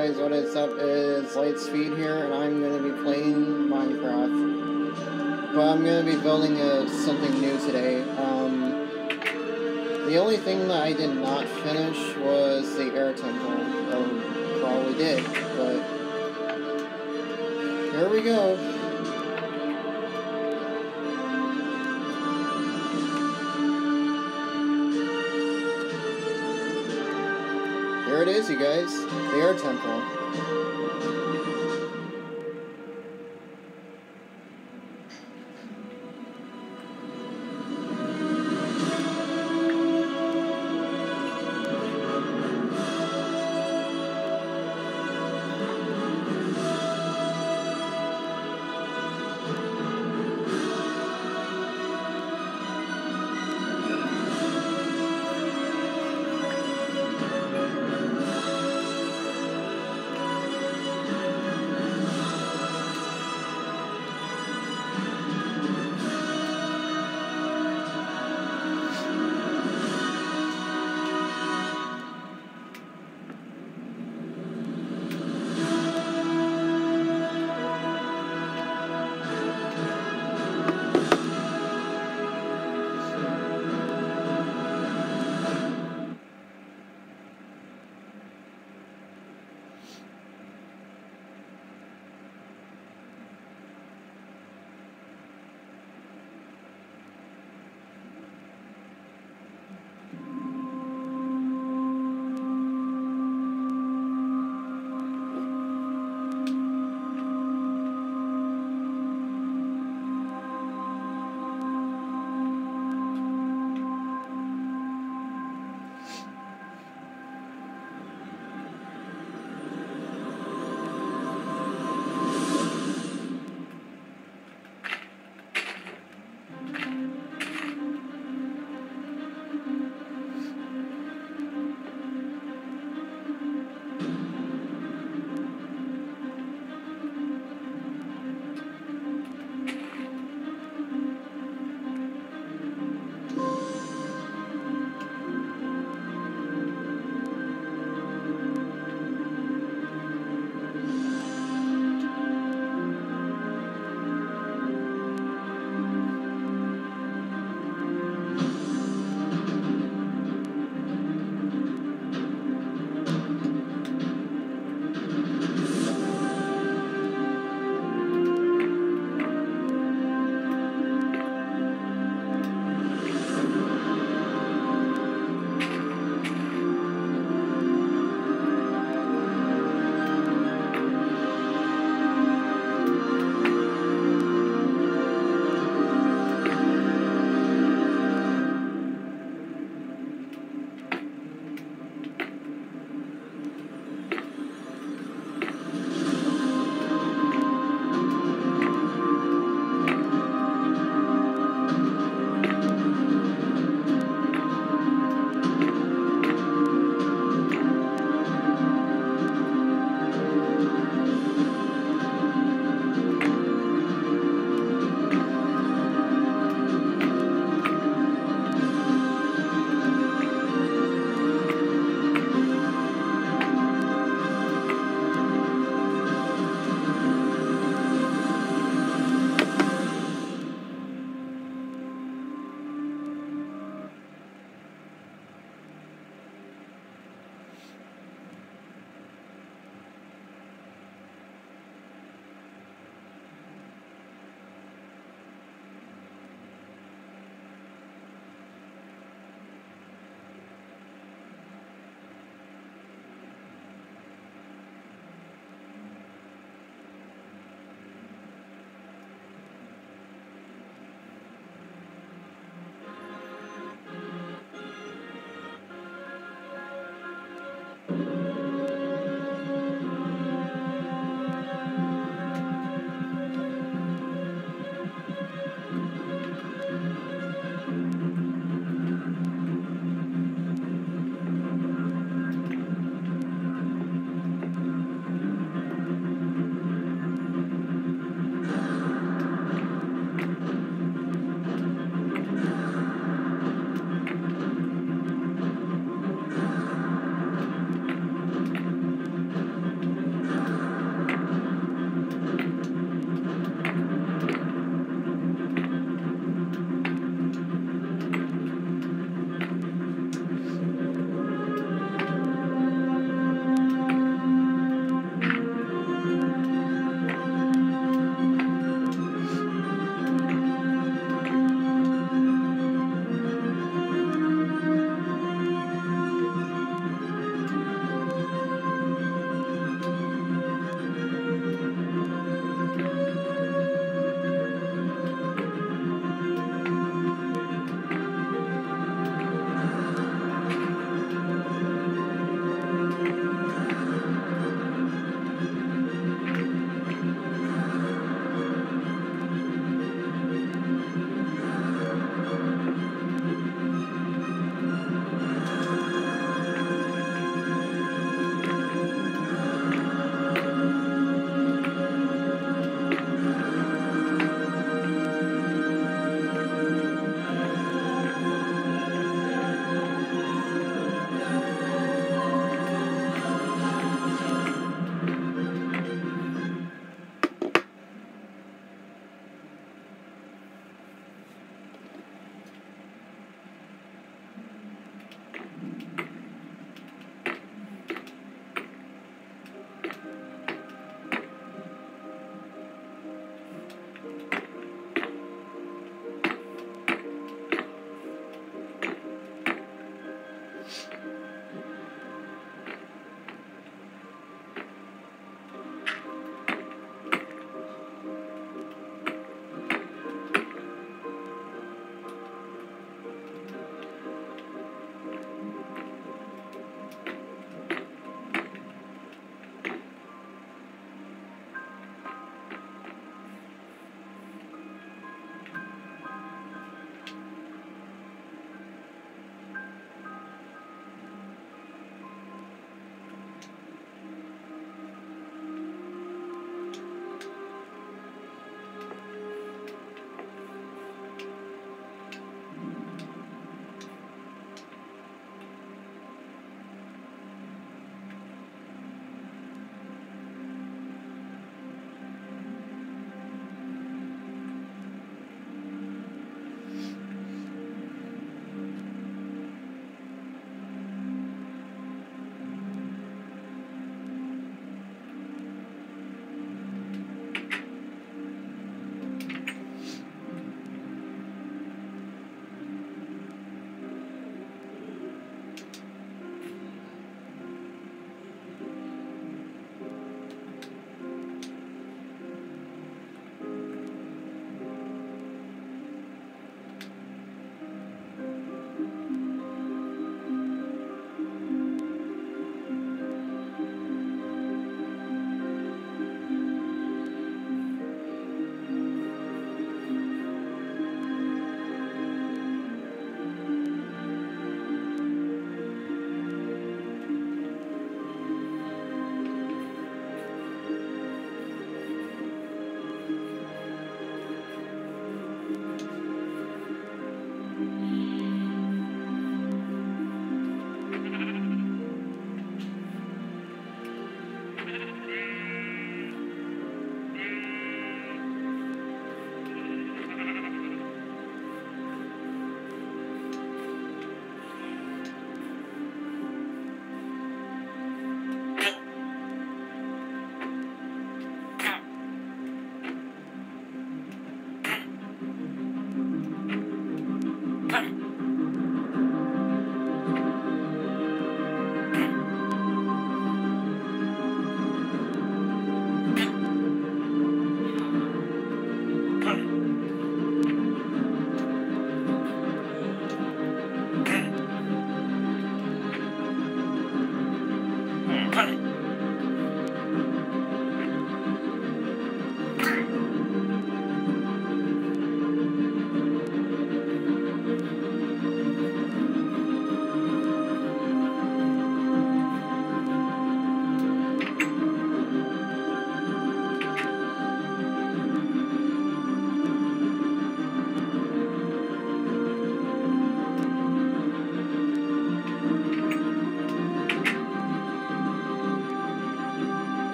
guys, what is up? It's LightSpeed here, and I'm going to be playing Minecraft. But I'm going to be building something new today. The only thing that I did not finish was the air temple. Or probably did, but here we go. There it is, you guys. The air temple.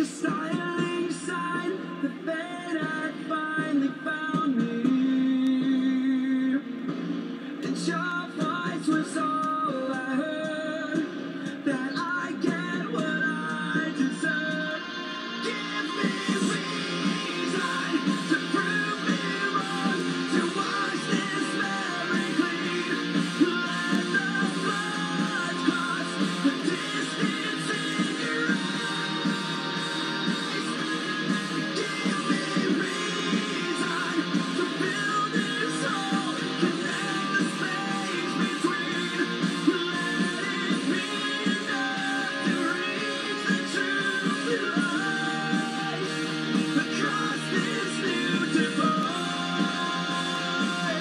styling sign that fate had finally found me. And your voice was all I heard, that I get what I deserve. Give me reason to prove me wrong, to wash this memory clean. Let the blood cross the distance in your eyes. Give me reason to build this soul, connect the space between. Let it be enough to reach the truth that lies across this new divide.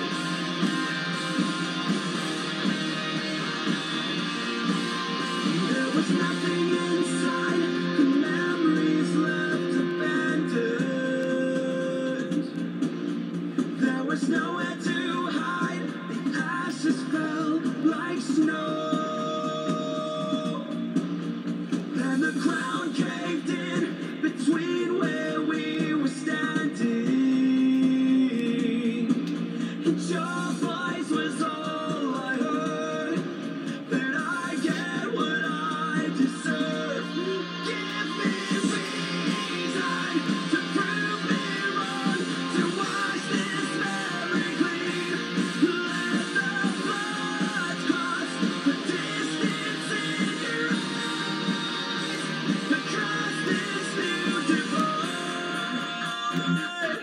There was nothing inside, the memories left abandoned. There was nowhere to hide, the ashes fell like snow. And the ground caved in between where we were standing. And your voice was all I heard, that I get what I deserve. Give me reason to prove me wrong, to wash this memory clean. Let the blood cross the distance in your eyes across this new divide.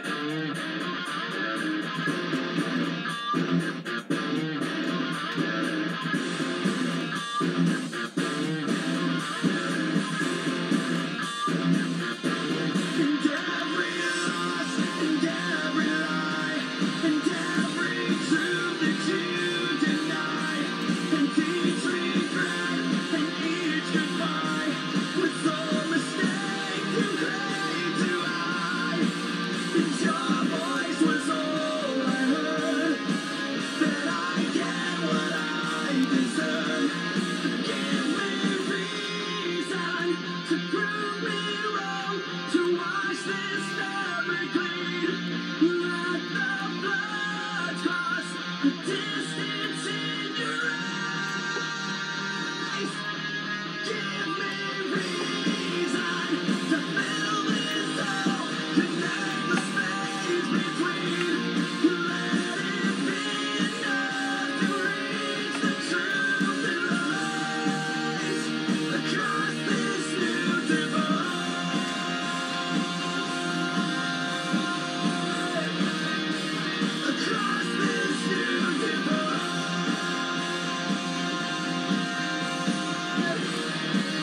And every loss, and every lie, and every truth that you deny, and each regret, and each goodbye, was all mistake too great to hide. And your voice was all I heard, that I get what I deserve. Give me reason to prove me wrong, to wash this memory clean. Let the blood cross the distance in your eyes. Give me reason to fill this hole, connect the space between. Let it be enough to reach the truth that lies across this new divide. Across this new divide.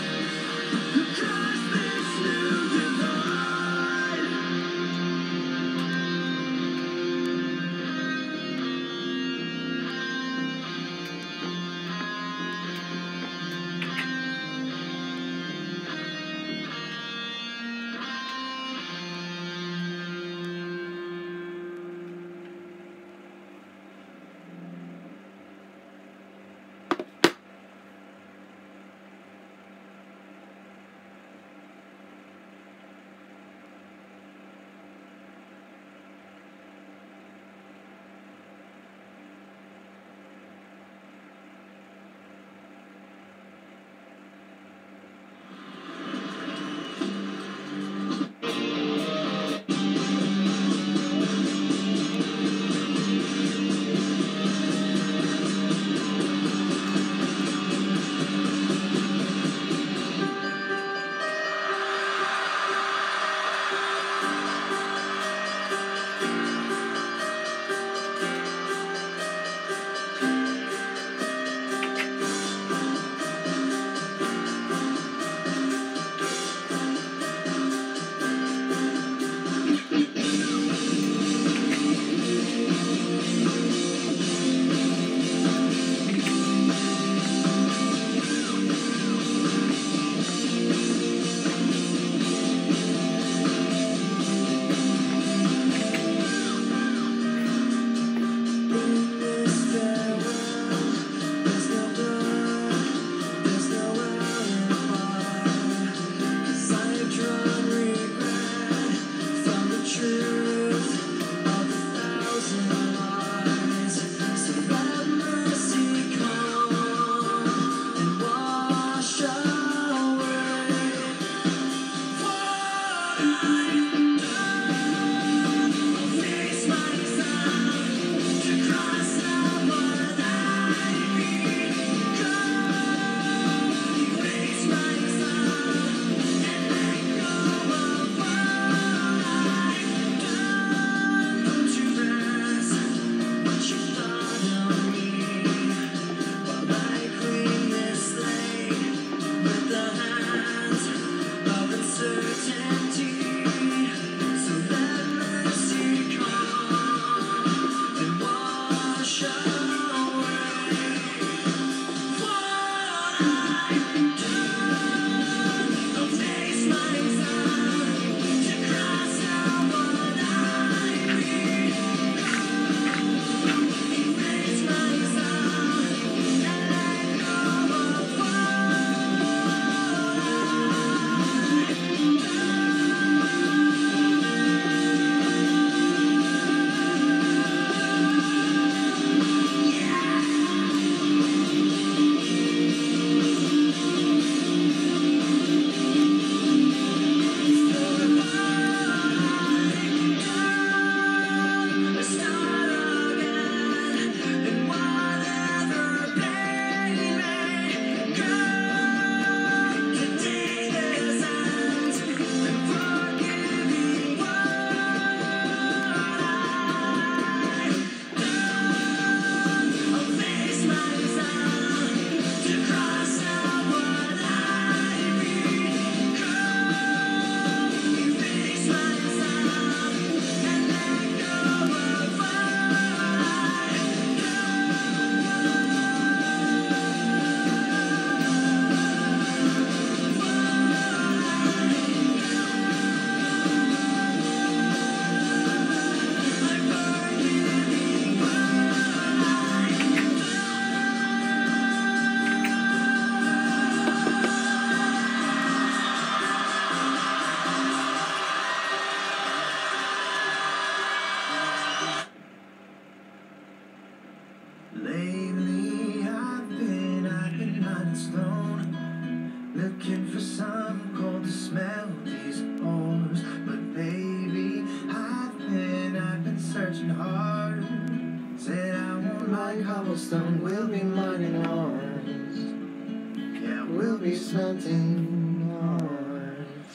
cobblestone will be mine and ours. Yeah, we'll be smelting ours.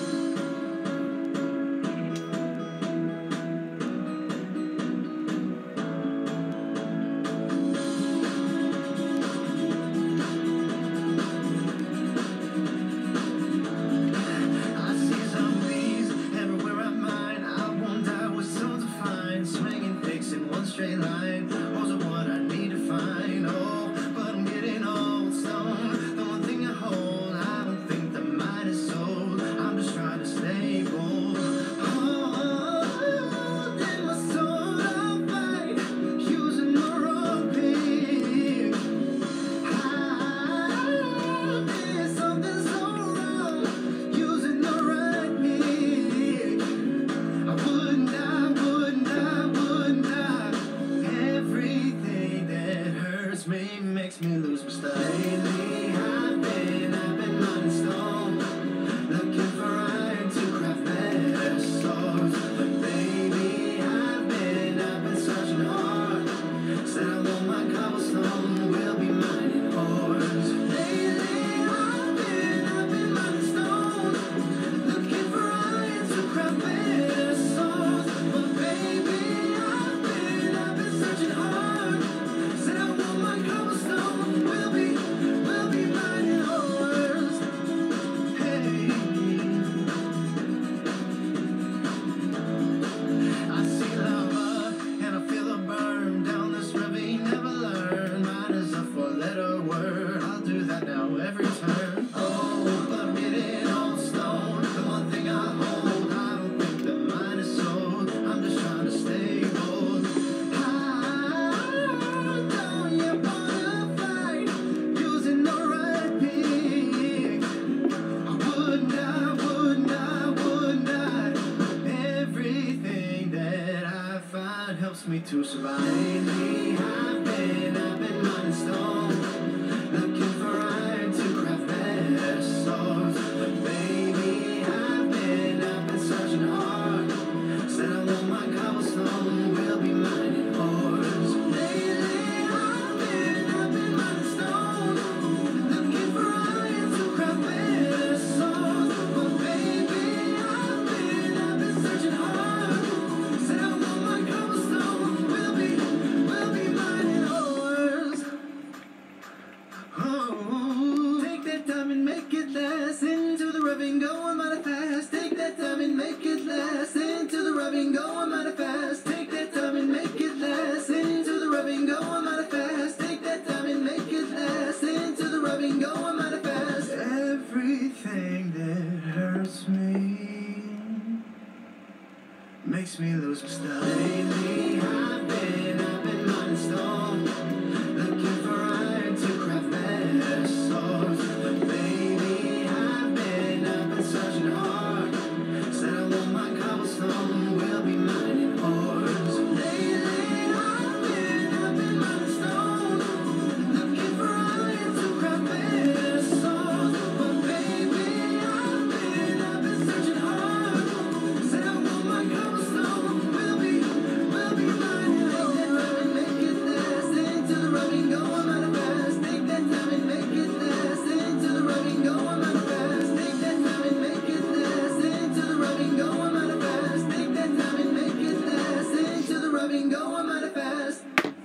I see zombies everywhere I mine. I won't die with so defined, swinging picks in one straight line. Those are what I need to find. Oh, but I'm getting old stone. The one thing I hold, I don't think the mine is sold. I'm just trying to stay bold. Oh, then my soul I'll fight, using the wrong pick. There's something so wrong, using the right pick. I wouldn't die. Everything that hurts me makes me lose my style. Lately I've been mining stone, looking for iron to craft better swords. But baby, I've been searching hard. Said I want my cobblestone, will be mining ores. Lately I've been mining stone, looking for iron to craft better swords. But baby, I've been searching hard. Said I want my cobblestone, will be mining ores. Hey, I see lava and I feel a burn down this ravine. Never learn. Mine is a four-letter word. I'll do that now every turn. Oh, but I'm getting old stone. The one thing I hold, I don't think that mine is sold. I'm just trying to stay bold. Don't you wanna fight, using the right pick? I wouldn't die. Everything that I find helps me to survive. Lately I've been mining stone, looking for iron to craft better swords. But baby, I've been searching hard. Said I want my cobblestone, will be mining ores. Lately I've been mining stone, looking for iron to craft better swords. But baby, I've been searching hard. Said I want my cobblestone, will be mining ores. Oh, take that time and make it last. Into the rubbing, going mighty fast. Take that time and make it last. Into the rubbing, going mighty fast. Take that time and make it last. Into the rubbing, going mighty fast. Take that time and make it last. Into the rubbing, going mighty fast. Everything that hurts me makes me lose my style. Lately I've been mining stone, looking for iron to craft better swords. But baby, I've been searching hard. Said I want my cobblestone, will be mining ores. Lately I've been mining stone, looking for iron to craft better swords. But baby, I've been searching hard. Said I want my cobblestone, will be mining ores. Take that time and make it last. Into the rubbing, going mighty fast. Take that time and make it last. Into the rubbing, going mighty fast. Take that time and make it last. Into the rubbing, going mighty fast. Take that time and make it last. Into the rubbing, going mighty fast.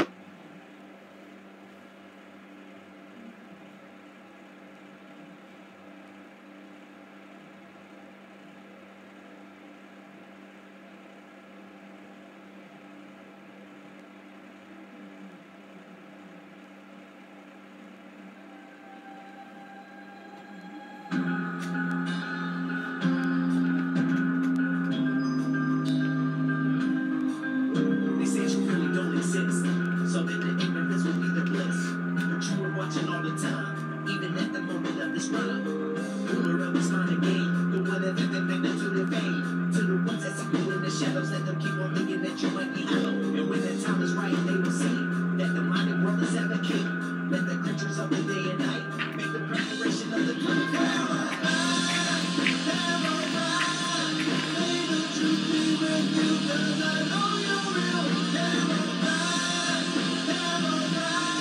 They said you really don't exist, so then the ignorance will be the bliss. But you were watching all the time, even at the moment of this rhyme. Ruler of this mind game, the one that living into the vein. To the ones that see you in the shadows, let them keep on thinking that you might be out. And when the time is right, they will see that the minded world is ever king. Let the creatures of the day and night make the preparation of the dream. Never mind.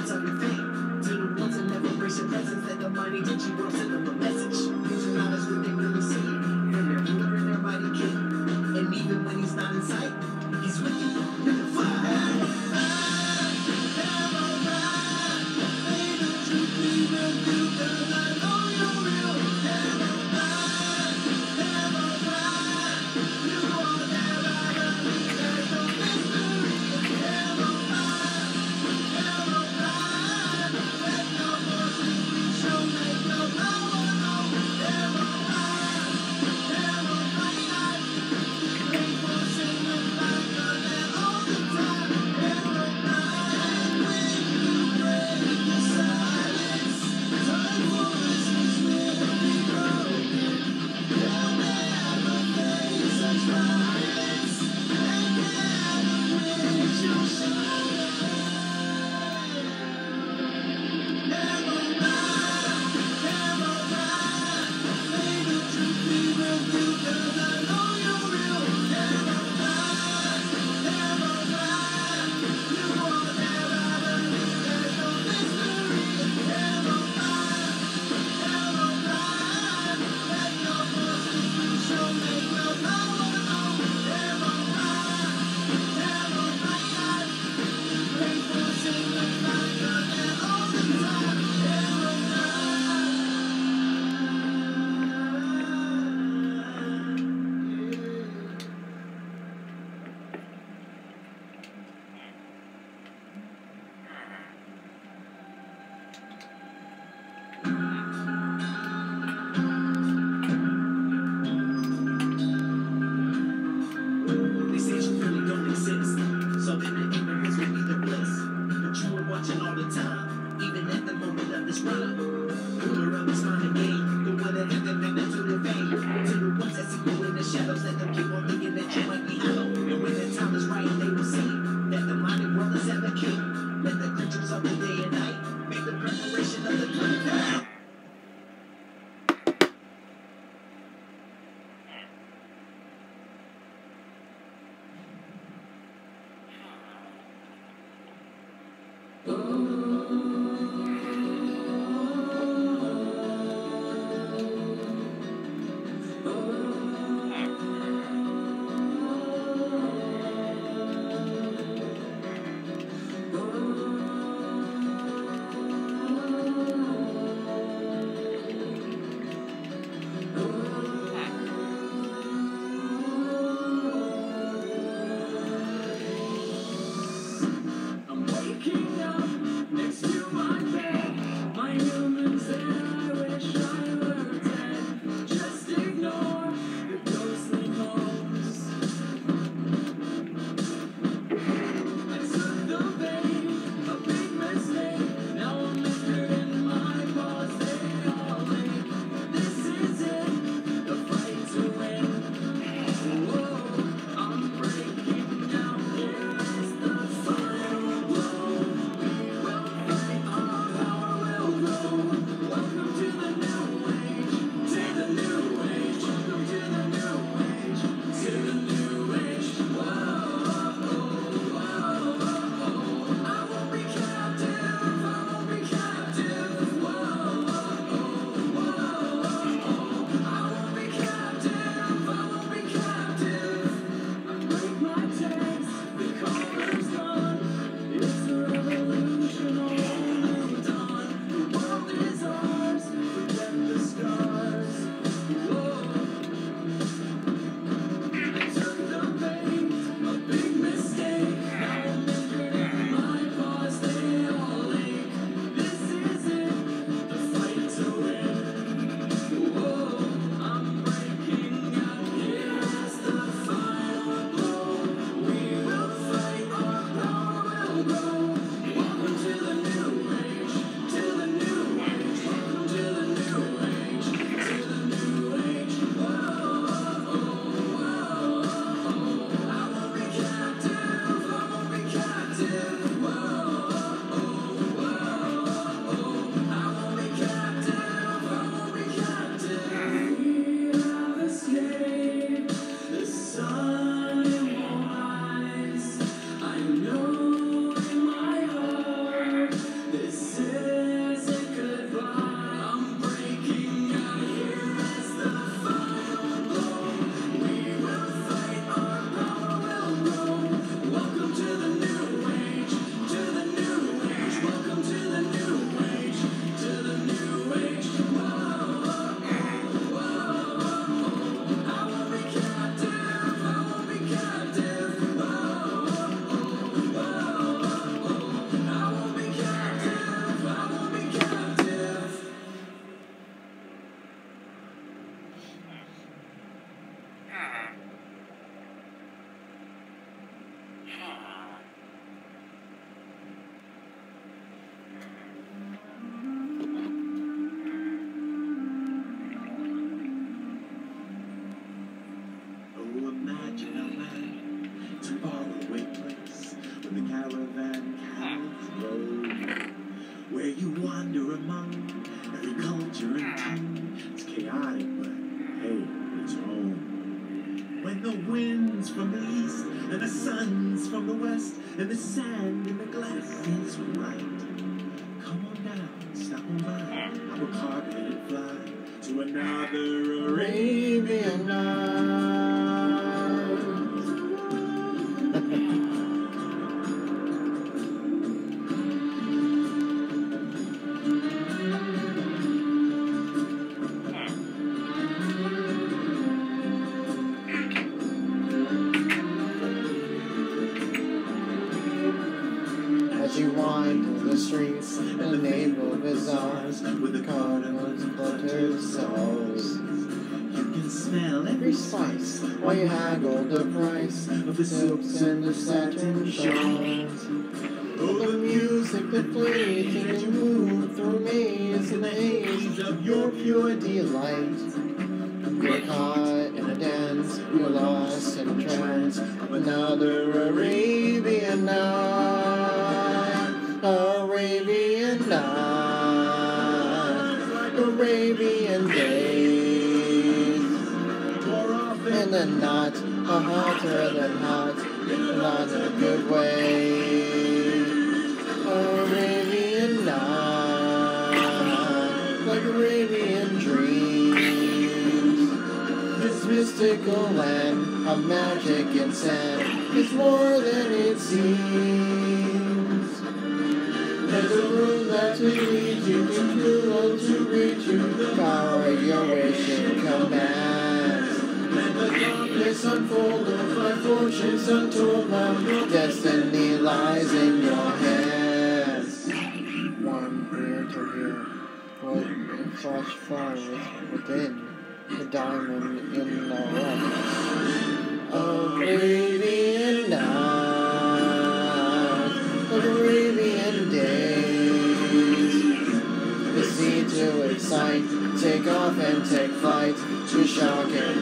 ones of your fame. To the ones that never embrace your presence, let the mighty teach you, send them a message. These are not as what they really see. When they're ruler and their mighty king. And even when he's not in sight, he's with you. You're the fire. The sand in the glass is right. Come on down, stop on by. I will carpet and fly to another Arabian night. As you wind through the streets and the navel bazaars with the cardinals cluttered souls, you can smell every spice while you haggle the price of the silks and the satin shawls. Oh, the music that plays as you move through a maze in the haze of your pure delight. You're caught in a dance, you're lost in a trance of another Arabian night. Arabian night, Arabian days. And then not hotter than hot, not in a good way. Arabian night, like Arabian dreams. This mystical land of magic and sand is more than it seems. There's a room that to lead you to reach you, the power your wish and commands. Let the darkness unfold of my fortunes untold, my destiny lies in your hands. One ear to hear what flash fire within, the diamond in the rough. Arabian night, Arabian days. The sea to excite, take off and take flight, to shock and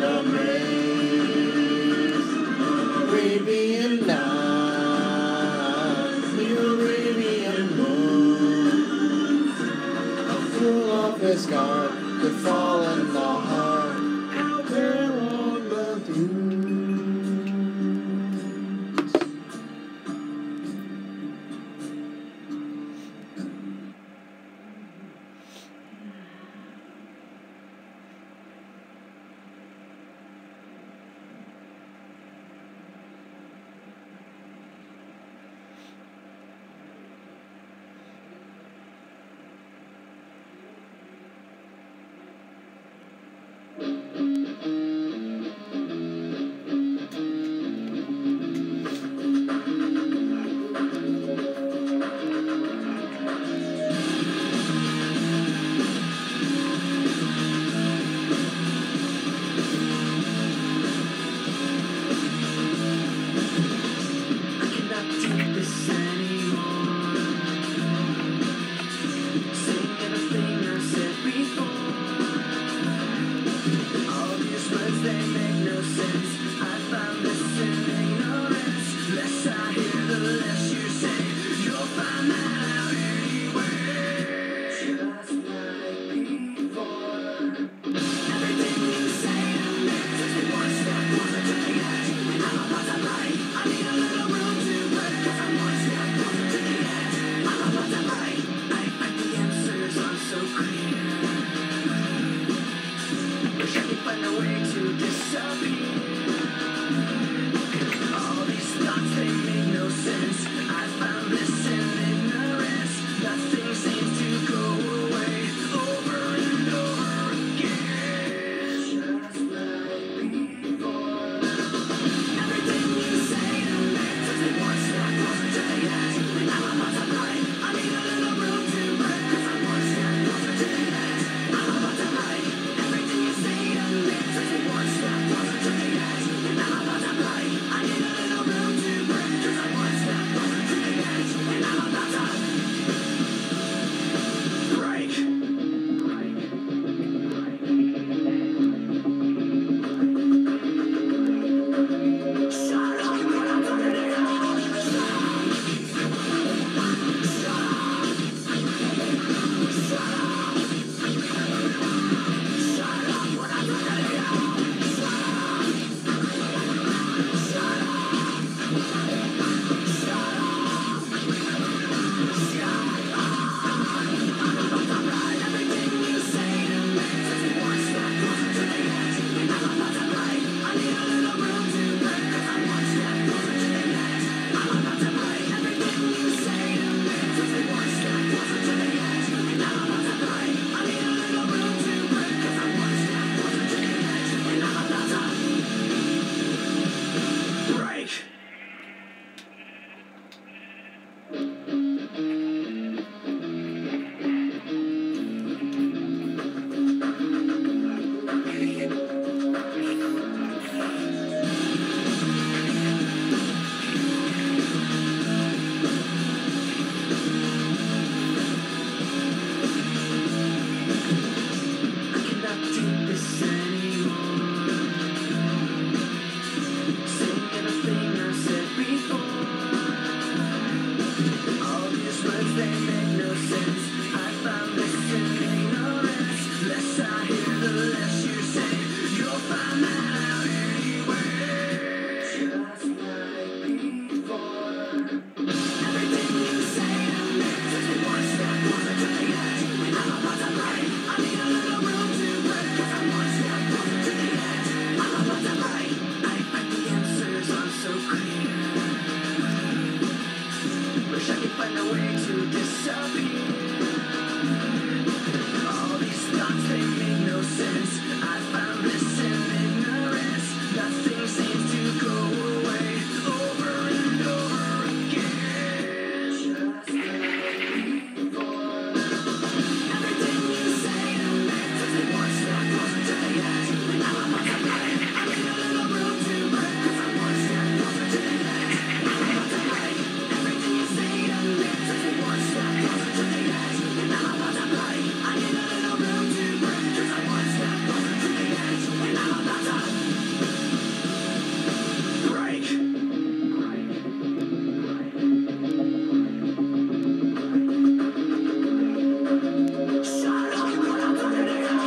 amaze. Arabian night, the Arabian moon. A fool off his guard could fall in the heart out there on the dunes. words, they make no sense. I found this in ignorance. Less I hear, the less you say. You'll find that out anyway. Just like before. Everything you say to me takes me one step closer to the edge. And I'm about to break. I need a little room to break. 'Cause I'm one step closer to the edge. I'm about to break. The answers are so clear. Wish I could find a way to disappear. All these thoughts, they make no sense. I found this in ignorance. Nothing seems to go away. Over and over again. Just like before. Everything you say to me takes me one step closer to the edge. And I'm about to break. I need a little room to break. 'Cause I'm one step closer to the edge. I'm about to break. Everything you say to me takes me one step closer to the edge. And I'm about to break. I need a little room to break. 'Cause I'm one step closer to the edge. And I'm about to break. Shut up when I'm talking to you.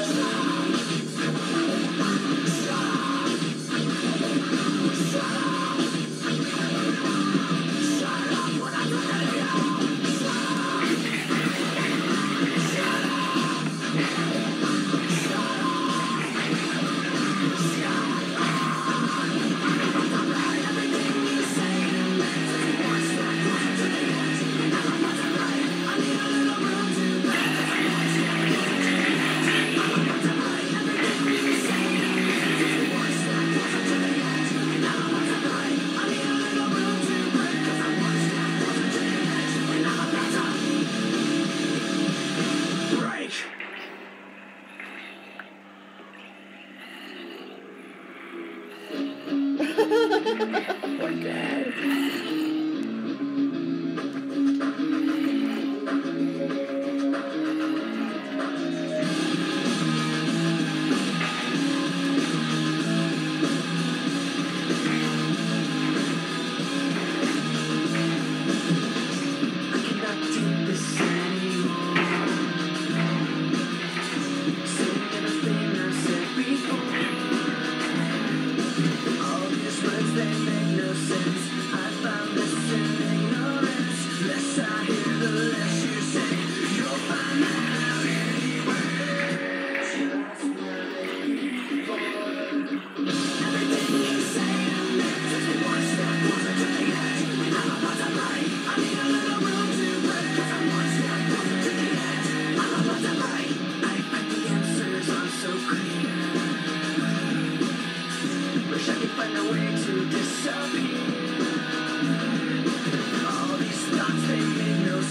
Wish I could find a way to disappear. All these thoughts, they make no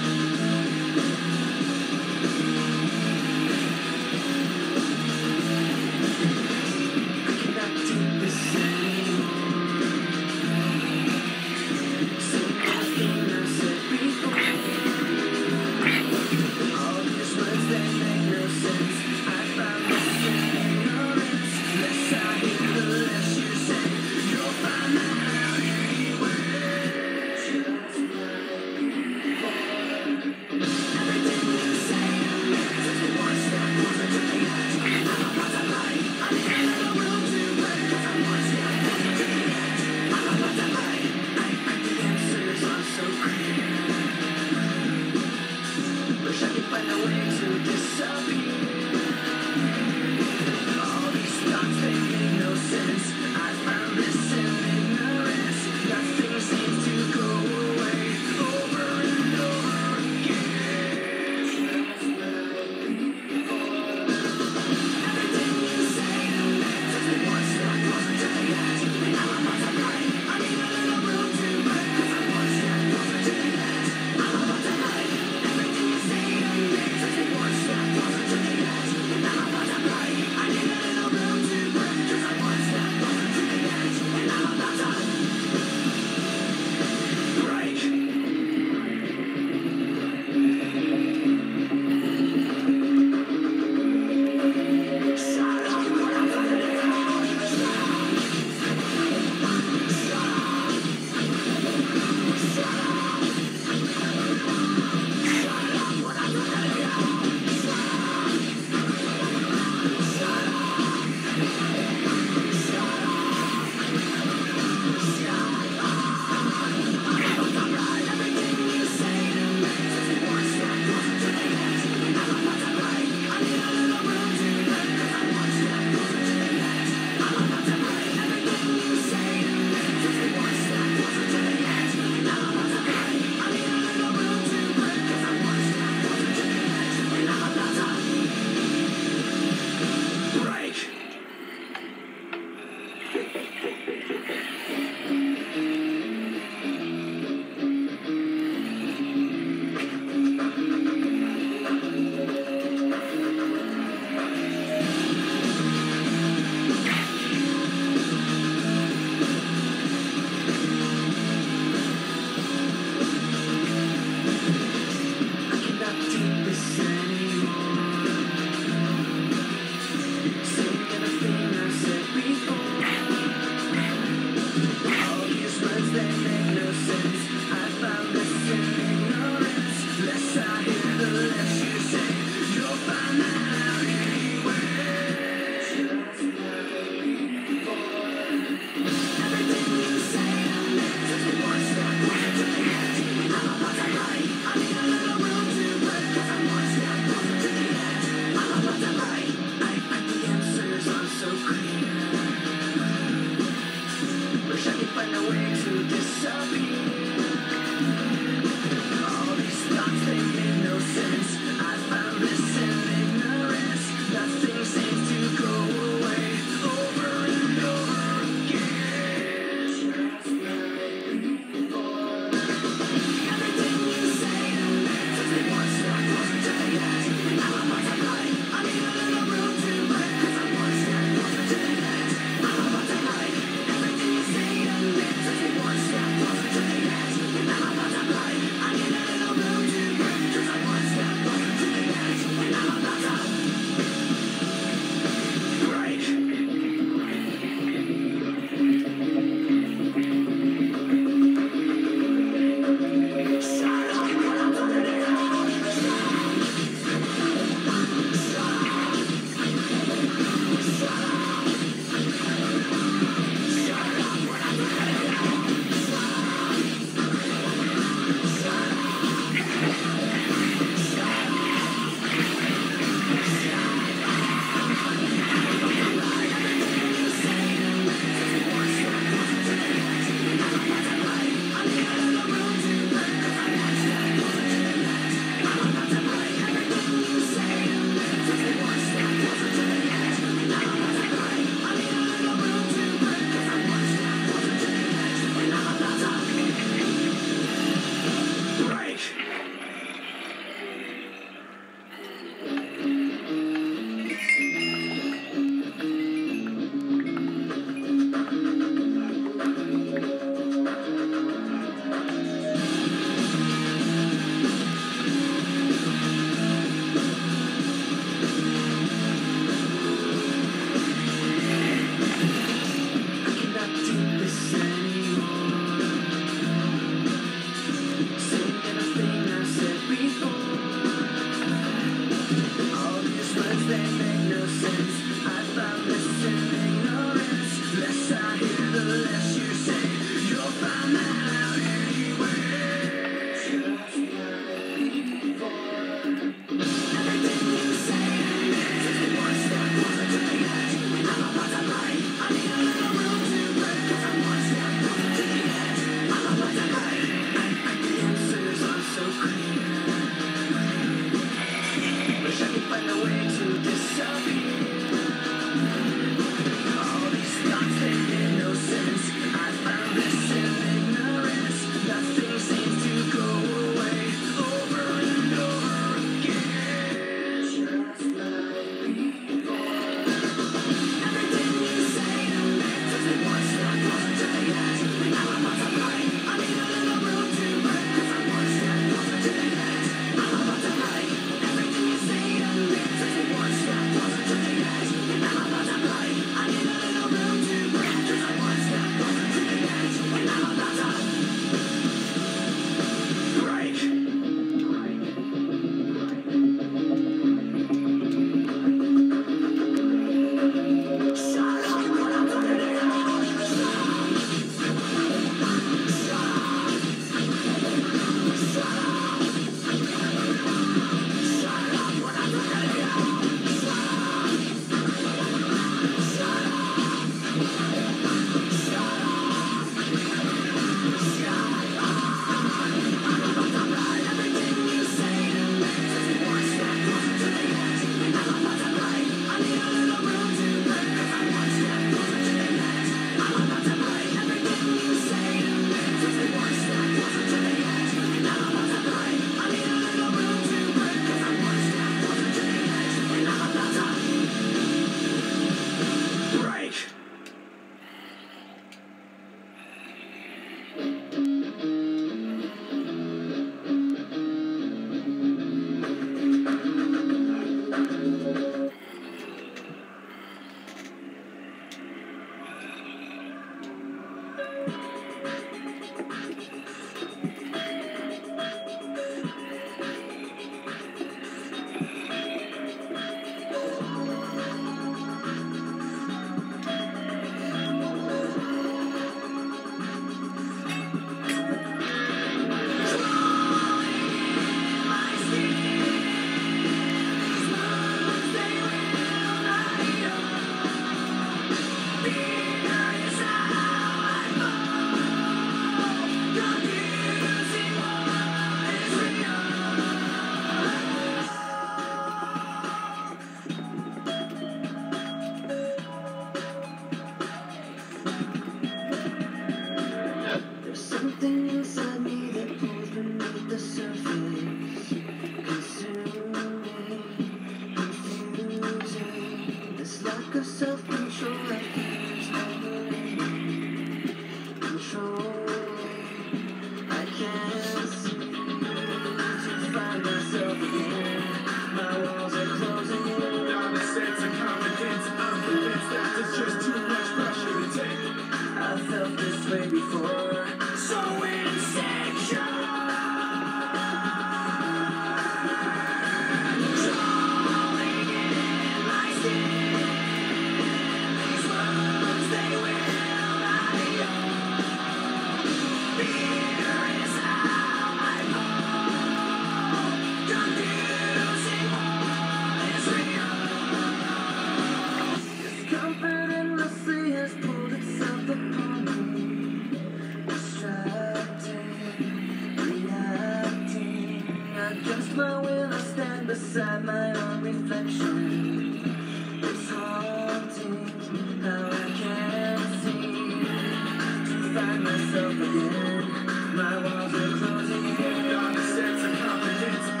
Against my will, I stand beside my own reflection. It's haunting how I can't seem to find myself again. My walls are closing in. Dark sense of confidence.